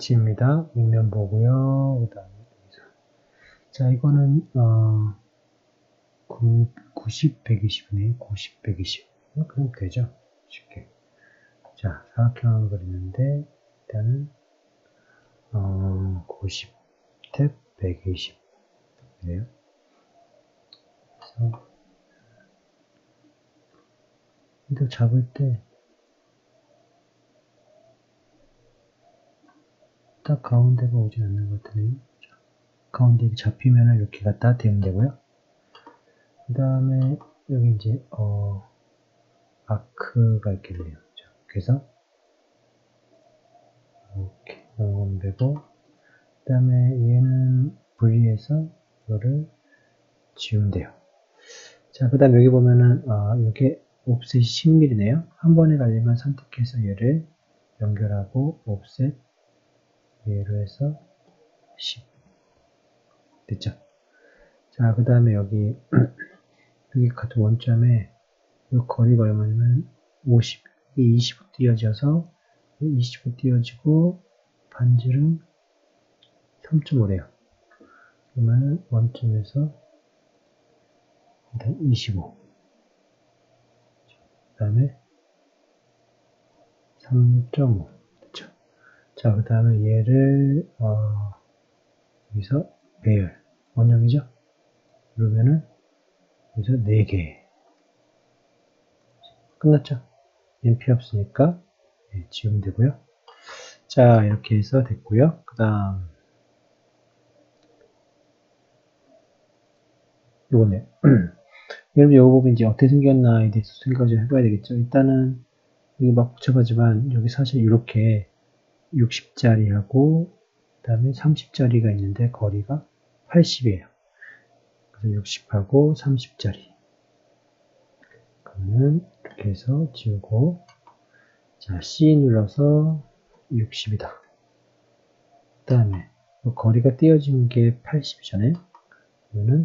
H입니다. 윗면 보고요. 그 다음에 자, 이거는 90, 120이네요. 90, 120. 그럼 되죠. 쉽게. 자, 사각형을 그리는데 일단은 90 탭 120 이래요. 그래서 이거 잡을 때 딱 가운데가 오지 않는 것 같으네요. 가운데 잡히면은 이렇게 갖다 대면 되고요. 그 다음에 여기 이제 아크가 있겠네요. 자, 그래서 이렇게 넣으면 되고, 그 다음에 얘는 분리해서 이거를 지우면 돼요. 자, 그 다음 여기 보면은 이렇게 옵셋이 10mm네요. 한 번에 가려면 선택해서 얘를 연결하고 옵셋 얘로 해서 10 됐죠. 자, 그 다음에 여기 여기 같은 원점에 이 거리가 얼마냐면 50, 20로 띄어져서 20로 띄어지고 반지름 3.5래요. 그러면 원점에서 일단 25. 그 다음에 3.5. 됐죠. 자, 그 다음에 얘를 여기서 배열 원형이죠. 그러면은 여기서 4개. 끝났죠. 얘는 필요 없으니까 네, 지우면 되고요. 자, 이렇게 해서 됐고요. 그 다음 요거네. 여러분 요거 보고 이제 어떻게 생겼나에 대해서 생각을 좀 해봐야 되겠죠. 일단은 여기 막 복잡하지만 여기 사실 이렇게 60짜리하고 그 다음에 30짜리가 있는데 거리가 80이에요. 그래서 60하고 30짜리. 그러면 이렇게 해서 지우고 자, C 눌러서 60이다. 그 다음에 거리가 띄어진 게 80이잖아요. 그러면은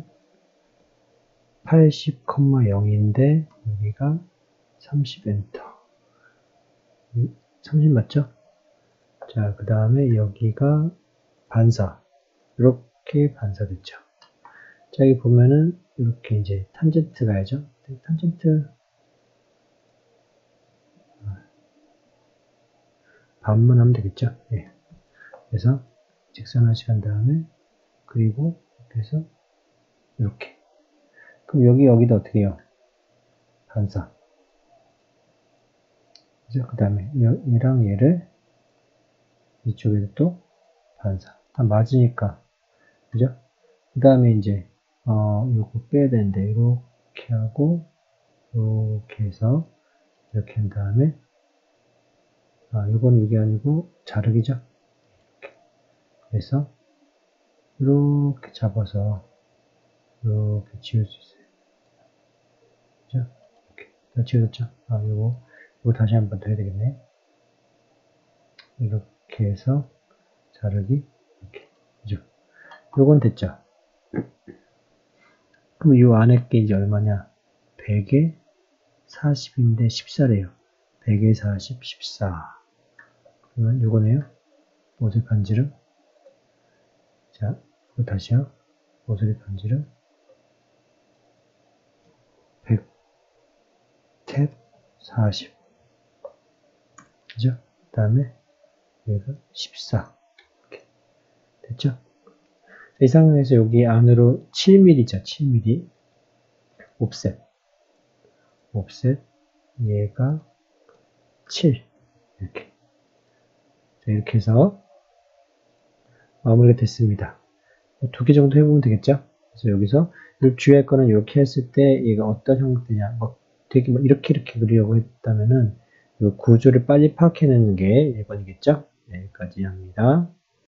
80,0인데 여기가 30 엔터. 30 맞죠? 자, 그 다음에 여기가 반사. 이렇게 반사됐죠. 자, 여기 보면은 이렇게 이제 탄젠트 가야죠. 탄젠트 반만 하면 되겠죠. 예. 그래서 직선하시 간 다음에 그리고 이렇게 해서 이렇게. 그럼 여기도 어떻게 해요? 반사. 그죠? 그 다음에 얘랑 얘를 이쪽에도 또 반사. 다 맞으니까. 그죠? 그 다음에 이제, 요거 빼야 되는데, 이렇게 하고, 이렇게 해서, 이렇게 한 다음에, 요거는 이게 아니고, 자르기죠? 이렇게. 그래서, 이렇게 잡아서, 이렇게 지울 수 있어요. 그죠? 이렇게. 다 지워졌죠? 요거 다시 한번 더 해야 되겠네. 이렇게 해서, 자르기, 이렇게. 그죠? 요건 됐죠? 그럼 요 안에 게 이제 얼마냐? 100에 40인데 14래요. 100에 40, 14. 그러면 요거네요. 모서리 반지름. 자, 이거 다시요. 모서리 반지름. 100, 탭, 40. 그죠? 그 다음에 여기가 14. 이렇게. 됐죠? 이 상황에서 여기 안으로 7mm죠. 7mm. 옵셋. 옵셋. 얘가 7. 이렇게. 자, 이렇게 해서 마무리가 됐습니다. 2개 정도 해보면 되겠죠? 그래서 여기서 주의할 거는 이렇게 했을 때 얘가 어떤 형태냐, 되게 이렇게 그리려고 했다면은 이 구조를 빨리 파악해내는 게 1번이겠죠? 네, 여기까지 합니다.